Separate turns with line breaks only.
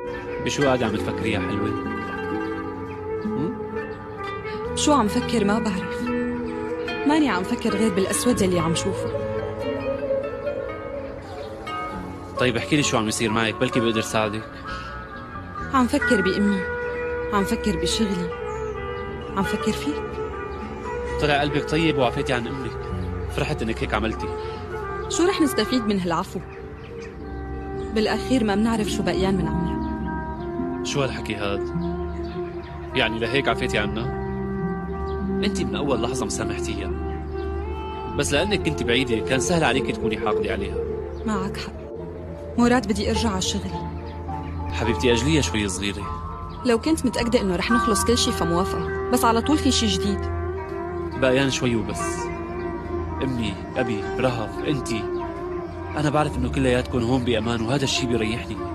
بشو قاعدة عم تفكري يا حلوة؟
شو عم فكر ما بعرف. ماني عم فكر غير بالأسود يلي عم شوفه.
طيب احكي لي شو عم يصير معك، بلكي بقدر ساعدك.
عم فكر بأمي، عم فكر بشغلي، عم فكر فيك.
طلع قلبك طيب وعفيتي عن امك. فرحت انك هيك عملتي.
شو رح نستفيد من هالعفو؟ بالأخير ما بنعرف شو بقيان من عمرها.
شو هالحكي هاد؟ يعني لهيك عفيتي عنا؟ انت من اول لحظة مسامحتيها، بس لانك كنت بعيدة كان سهل عليك تكوني حاقدة عليها.
معك حق، مراد بدي ارجع على شغلي.
حبيبتي اجليها شوي صغيرة.
لو كنت متأكدة انه رح نخلص كل شي فموافقة، بس على طول في شي جديد.
بقيان شوي وبس. امي، ابي، رهف، انتي، انا بعرف انه كلياتكم هون بامان وهذا الشي بيريحني.